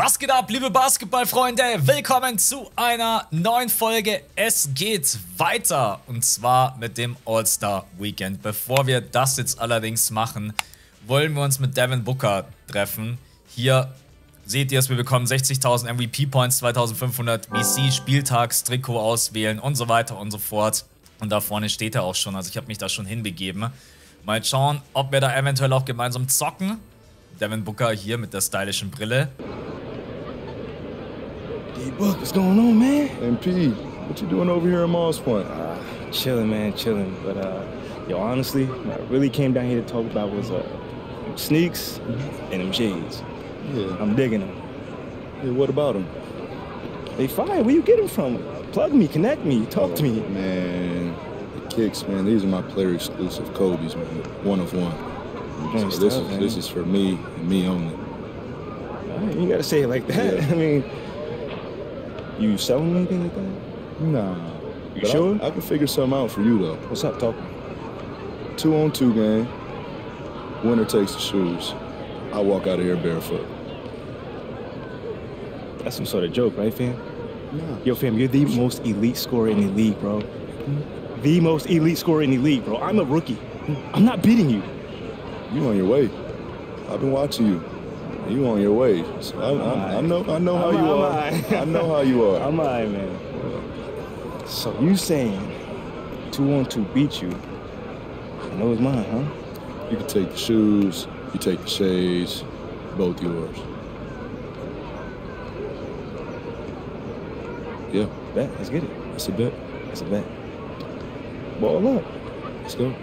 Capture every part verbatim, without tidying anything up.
Was geht ab, liebe Basketballfreunde? Willkommen zu einer neuen Folge. Es geht weiter und zwar mit dem All-Star Weekend. Bevor wir das jetzt allerdings machen, wollen wir uns mit Devin Booker treffen. Hier seht ihr es, wir bekommen sechzigtausend M V P-Points, zweitausendfünfhundert V C, Spieltagstrikot auswählen und so weiter und so fort. Und da vorne steht er auch schon, also ich habe mich da schon hinbegeben. Mal schauen, ob wir da eventuell auch gemeinsam zocken. Devin Booker hier mit der stylischen Brille. D-Book, what's going on, man? M P, what you doing over here in Moss Point? Uh, chilling, man, chilling. But, uh, yo, honestly, what I really came down here to talk about was, uh, sneaks and them shades. Yeah. I'm digging them. Yeah, what about them? They fine. Where you get them from? Plug me, connect me, talk to me. Man, the kicks, man, these are my player exclusive Kobe's, man. One of one. So Nice this stuff, is man. this is for me and me only. You gotta say it like that. Yeah. I mean, you selling anything like that? Nah. You But sure? I, I can figure something out for you though. What's up, talk? Two on two game. Winner takes the shoes. I walk out of here barefoot. That's some sort of joke, right, fam? Nah. Yo, fam, you're the most elite scorer in the league, bro. The most elite scorer in the league, bro. I'm a rookie. I'm not beating you. You on your way. I've been watching you. You on your way. So I, I, I know I know how I'm you all are. right. I know how you are. I'm all right, man. So you saying two on two beat you? I know it's mine, huh? You can take the shoes, you take the shades, both yours. Yeah, Bet. Let's get it. that's a bet. That's a bet. Ball up. Let's go.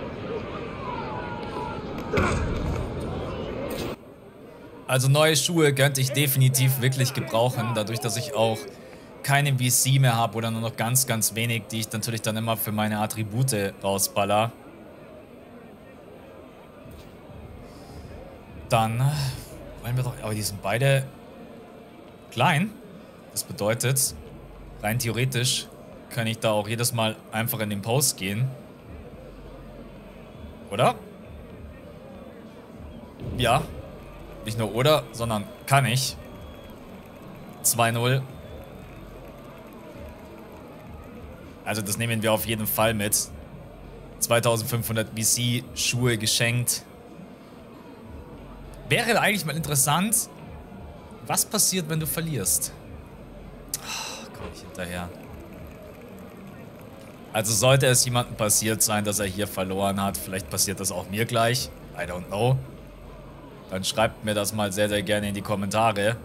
Also neue Schuhe könnte ich definitiv wirklich gebrauchen, dadurch, dass ich auch keine V C mehr habe oder nur noch ganz, ganz wenig, die ich natürlich dann immer für meine Attribute rausballer. Dann wollen wir doch, aber die sind beide klein. Das bedeutet, rein theoretisch kann ich da auch jedes Mal einfach in den Post gehen. Oder? Ja. Nicht nur oder, sondern kann ich. zwei null. Also das nehmen wir auf jeden Fall mit. zweitausendfünfhundert V C, Schuhe geschenkt. Wäre eigentlich mal interessant, was passiert, wenn du verlierst? Oh, komm ich hinterher. Also sollte es jemandem passiert sein, dass er hier verloren hat, vielleicht passiert das auch mir gleich. I don't know. Dann schreibt mir das mal sehr, sehr gerne in die Kommentare.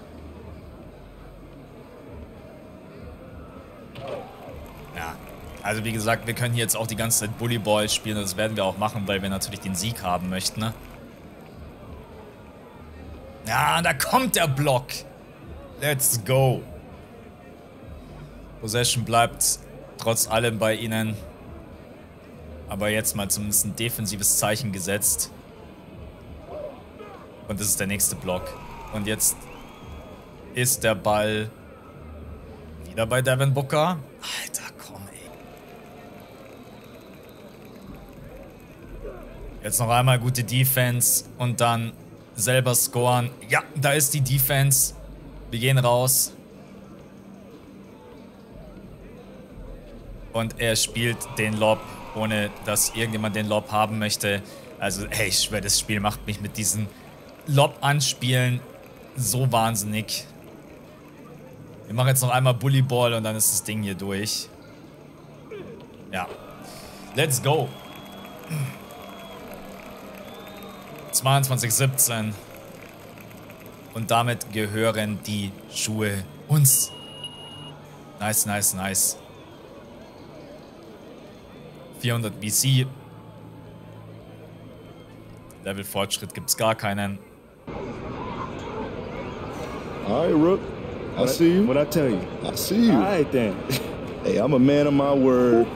Ja, also wie gesagt, wir können hier jetzt auch die ganze Zeit Bullyball spielen. Das werden wir auch machen, weil wir natürlich den Sieg haben möchten. Ne? Ja, da kommt der Block. Let's go. Possession bleibt trotz allem bei ihnen. Aber jetzt mal zumindest ein defensives Zeichen gesetzt. Und das ist der nächste Block. Und jetzt ist der Ball wieder bei Devin Booker. Alter, komm, ey. Jetzt noch einmal gute Defense und dann selber scoren. Ja, da ist die Defense. Wir gehen raus. Und er spielt den Lob, ohne dass irgendjemand den Lob haben möchte. Also, ey, ich schwöre, das Spiel macht mich mit diesen Lob-Anspielen so wahnsinnig. Wir machen jetzt noch einmal Bullyball und dann ist das Ding hier durch. Ja. Let's go. zweiundzwanzig siebzehn. Und damit gehören die Schuhe uns. Nice, nice, nice. vierhundert V C. Level-Fortschritt gibt es gar keinen. All right, Rook. I What see you. What I tell you? I see you. All right, then. Hey, I'm a man of my word.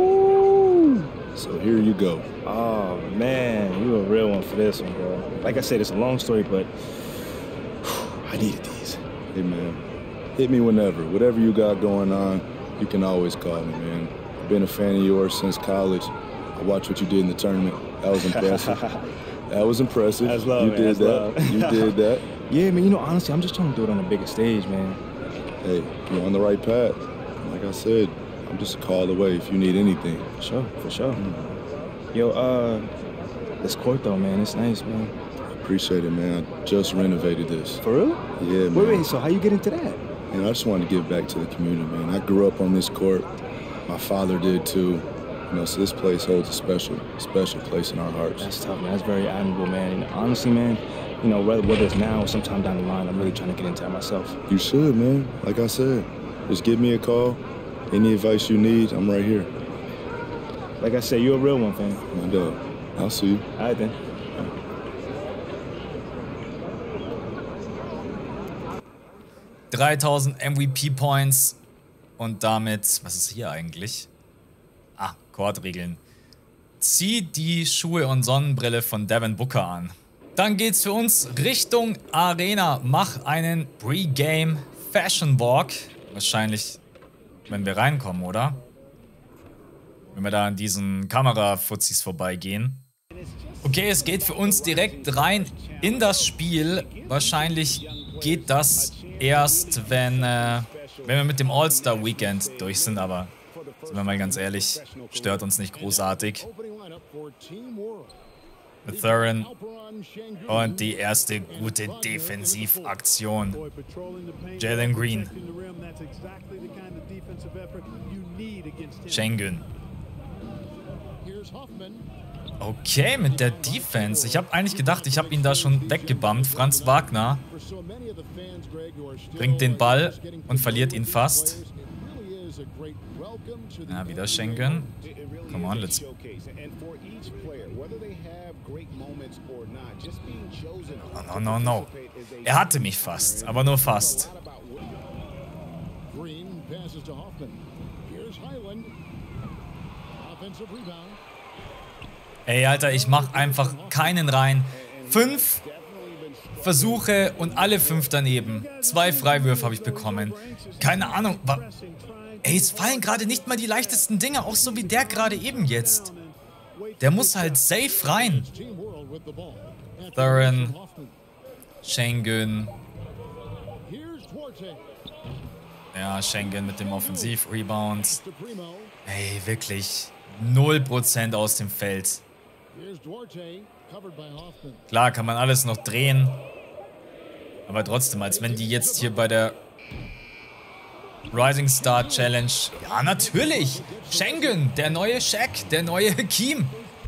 So here you go. Oh, man. You a real one for this one, bro. Like I said, it's a long story, but I needed these. Hey, man. Hit me whenever. Whatever you got going on, you can always call me, man. I've been a fan of yours since college. I watched what you did in the tournament. That was impressive. That was impressive. That's love, you man. did That's that. love. You did that. Yeah, man, you know, honestly, I'm just trying to do it on a bigger stage, man. Hey, you're on the right path. Like I said, I'm just a call away if you need anything. For sure, for sure. Yo, uh, this court though, man, it's nice, man. I appreciate it, man. I just renovated this. For real? Yeah, man. Wait, wait, so how you get into that? And I just wanted to give back to the community, man. I grew up on this court. My father did too. You know, so this place holds a special, special place in our hearts. That's tough, man. That's very admirable, man. And honestly, man, you know, whether, whether it's now or sometime down the line, I'm really trying to get into that myself. You should, man. Like I said, just give me a call. Any advice you need, I'm right here. Like I said, you're a real one, fam. My dog. I'll see you. All right, then. dreitausend M V P Points und damit, was ist hier eigentlich? Ah, Chordregeln. Zieh die Schuhe und Sonnenbrille von Devin Booker an. Dann geht's für uns Richtung Arena. Mach einen Pre-Game Fashion Walk. Wahrscheinlich, wenn wir reinkommen, oder? Wenn wir da an diesen Kamerafuzis vorbeigehen. Okay, es geht für uns direkt rein in das Spiel. Wahrscheinlich geht das erst, wenn, äh, wenn wir mit dem All-Star Weekend durch sind, aber sind wir mal ganz ehrlich, stört uns nicht großartig. Thurin und die erste gute Defensivaktion. Jalen Green. Şengün. Okay, mit der Defense. Ich habe eigentlich gedacht, ich habe ihn da schon weggebammt. Franz Wagner bringt den Ball und verliert ihn fast. Ja, wieder Şengün. Come on, let's... No, no, no, no. Er hatte mich fast, aber nur fast. Ey, Alter, ich mach einfach keinen rein. Fünf Versuche und alle fünf daneben. Zwei Freiwürfe habe ich bekommen. Keine Ahnung. Ey, es fallen gerade nicht mal die leichtesten Dinge, auch so wie der gerade eben jetzt. Der muss halt safe rein. Thurin. Şengün. Ja, Şengün mit dem Offensiv-Rebound. Ey, wirklich. null Prozent aus dem Feld. Klar, kann man alles noch drehen. Aber trotzdem, als wenn die jetzt hier bei der Rising Star Challenge... Ja, natürlich! Şengün, der neue Shaq, der neue Hakeem.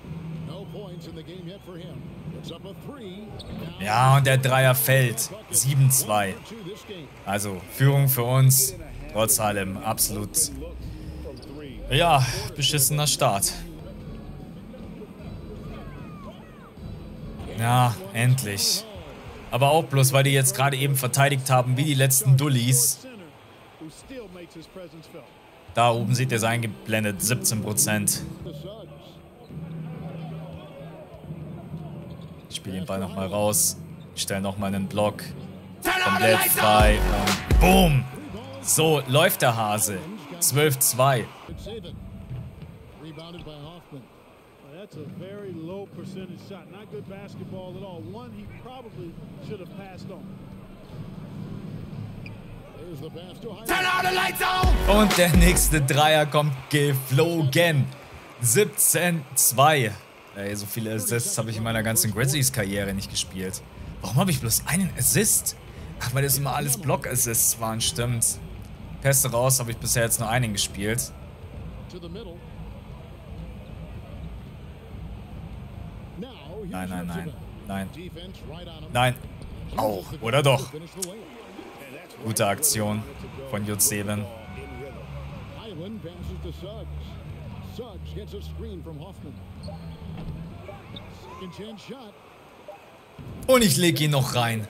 Ja, und der Dreier fällt. sieben zwei. Also, Führung für uns. Trotz allem absolut... Ja, beschissener Start. Ja, endlich. Aber auch bloß, weil die jetzt gerade eben verteidigt haben, wie die letzten Dullis. Da oben seht ihr es eingeblendet, siebzehn Prozent. Ich spiele den Ball nochmal raus. Ich stelle nochmal einen Block. Komplett frei. Und boom! So läuft der Hase. zwölf zwei. That's a very low percentage shot. Not good basketball at all. One he probably should have passed on. Turn out the lights on! Und der nächste Dreier kommt geflogen. siebzehn zwei. Ey, so viele Assists habe ich in meiner ganzen Grizzlies-Karriere nicht gespielt. Warum habe ich bloß einen Assist? Ach, weil das immer alles Block-Assists waren, stimmt. Pässe raus, habe ich bisher jetzt nur einen gespielt. Nein, nein, nein. Nein. Nein. Oh, oder doch. Gute Aktion von J sieben. Und ich lege ihn noch rein.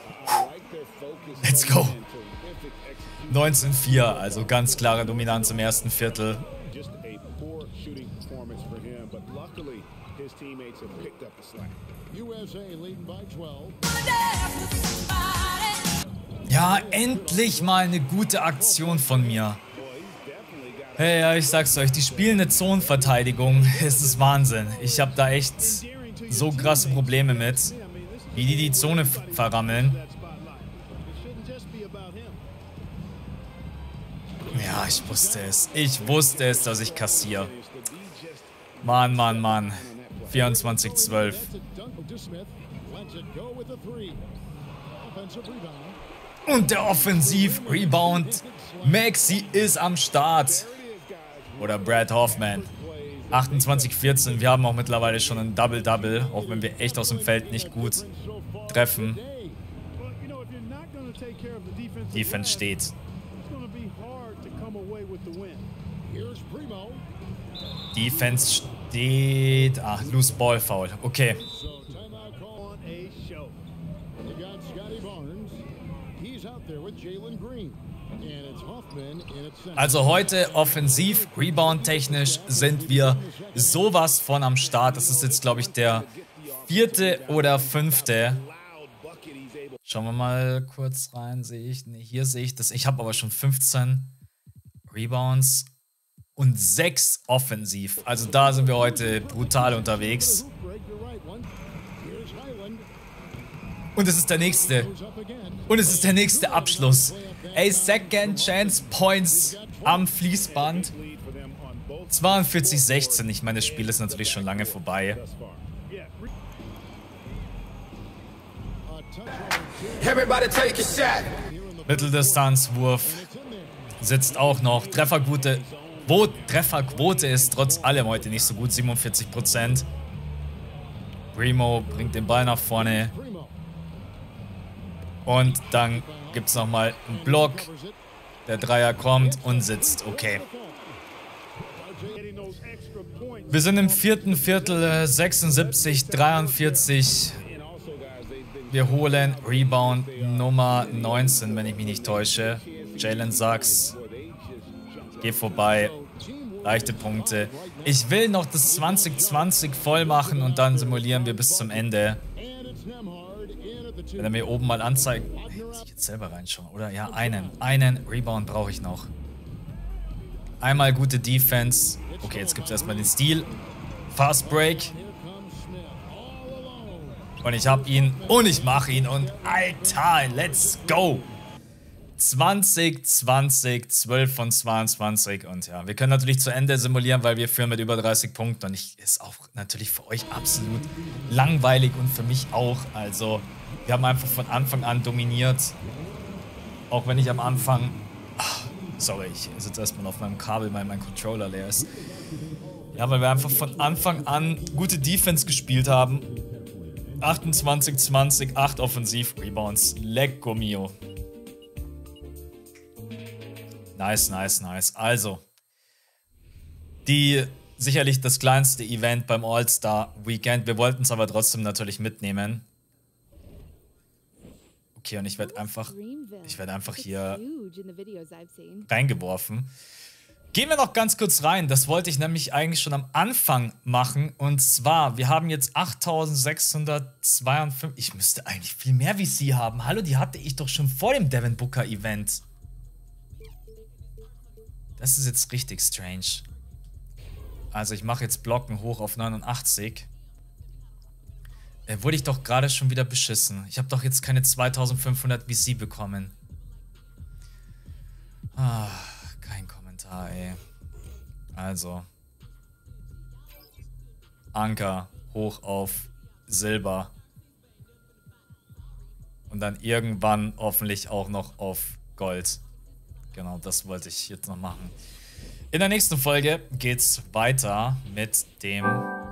Let's go. neunzehn vier, also ganz klare Dominanz im ersten Viertel. Ja, endlich mal eine gute Aktion von mir. Hey, ja, ich sag's euch, die spielen eine Zonenverteidigung. Es ist Wahnsinn. Ich habe da echt so krasse Probleme mit, wie die die Zone verrammeln. Ja, ich wusste es. Ich wusste es, dass ich kassiere. Mann, Mann, Mann. vierundzwanzig zwölf. Und der Offensiv-Rebound. Maxi ist am Start. Oder Brad Hoffman. achtundzwanzig vierzehn. Wir haben auch mittlerweile schon ein Double-Double. Auch wenn wir echt aus dem Feld nicht gut treffen. Defense steht. Defense steht. Ach, Loose Ball Foul. Okay. Also heute offensiv, Rebound technisch sind wir sowas von am Start. Das ist jetzt, glaube ich, der vierte oder fünfte. Schauen wir mal kurz rein. Sehe ich? Nee, hier sehe ich das. Ich habe aber schon fünfzehn Rebounds und sechs offensiv. Also da sind wir heute brutal unterwegs. Und es ist der nächste. Und es ist der nächste Abschluss. Ey, Second Chance Points am Fließband. zweiundvierzig sechzehn. Ich meine, das Spiel ist natürlich schon lange vorbei. Mitteldistanzwurf sitzt auch noch. Trefferquote, Trefferquote ist trotz allem heute nicht so gut. siebenundvierzig Prozent. Primo bringt den Ball nach vorne. Und dann gibt es nochmal einen Block. Der Dreier kommt und sitzt. Okay. Wir sind im vierten Viertel. sechsundsiebzig dreiundvierzig. Wir holen Rebound Nummer neunzehn, wenn ich mich nicht täusche. Jalen Sachs. Geh vorbei. Leichte Punkte. Ich will noch das zwanzig zwanzig voll machen und dann simulieren wir bis zum Ende. Wenn er mir oben mal anzeigt. Hey, muss ich jetzt selber reinschauen, oder? Ja, einen. Einen Rebound brauche ich noch. Einmal gute Defense. Okay, jetzt gibt es erstmal den Steal. Fast Break. Und ich hab ihn. Und ich mache ihn. Und Alter, let's go. zwanzig, zwanzig, zwölf von zweiundzwanzig. Und ja, wir können natürlich zu Ende simulieren, weil wir führen mit über dreißig Punkten. Und ich ist auch natürlich für euch absolut langweilig und für mich auch. Also, wir haben einfach von Anfang an dominiert. Auch wenn ich am Anfang... Ach, sorry, ich sitze erstmal auf meinem Kabel, weil mein Controller leer ist. Ja, weil wir einfach von Anfang an gute Defense gespielt haben. achtundzwanzig zwanzig, acht Offensiv-Rebounds. Lecco mio. Nice, nice, nice. Also, die sicherlich das kleinste Event beim All-Star-Weekend. Wir wollten es aber trotzdem natürlich mitnehmen. Okay, und ich werde einfach, ich werde einfach hier reingeworfen. Gehen wir noch ganz kurz rein. Das wollte ich nämlich eigentlich schon am Anfang machen. Und zwar, wir haben jetzt achttausendsechshundertzweiundfünfzig. Ich müsste eigentlich viel mehr V C haben. Hallo, die hatte ich doch schon vor dem Devin Booker Event. Das ist jetzt richtig strange. Also ich mache jetzt Blocken hoch auf neunundachtzig. Äh, wurde ich doch gerade schon wieder beschissen. Ich habe doch jetzt keine zweitausendfünfhundert V C bekommen. Ah, kein Kommentar, ey. Also. Anker hoch auf Silber. Und dann irgendwann hoffentlich auch noch auf Gold. Genau, das wollte ich jetzt noch machen. In der nächsten Folge geht's weiter mit dem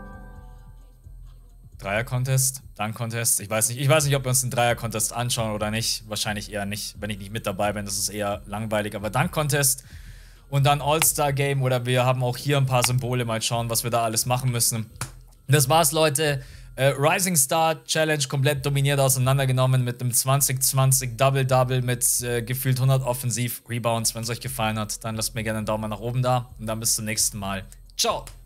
Dreier-Contest, Dunk-Contest. Ich weiß nicht, ich weiß nicht, ob wir uns den Dreier-Contest anschauen oder nicht. Wahrscheinlich eher nicht. Wenn ich nicht mit dabei bin, das ist eher langweilig. Aber Dunk-Contest und dann All-Star-Game oder wir haben auch hier ein paar Symbole. Mal schauen, was wir da alles machen müssen. Das war's, Leute. Äh, Rising Star Challenge komplett dominiert auseinandergenommen mit einem zwanzig zwanzig Double-Double mit äh, gefühlt hundert Offensiv-Rebounds. Wenn es euch gefallen hat, dann lasst mir gerne einen Daumen nach oben da. Und dann bis zum nächsten Mal. Ciao!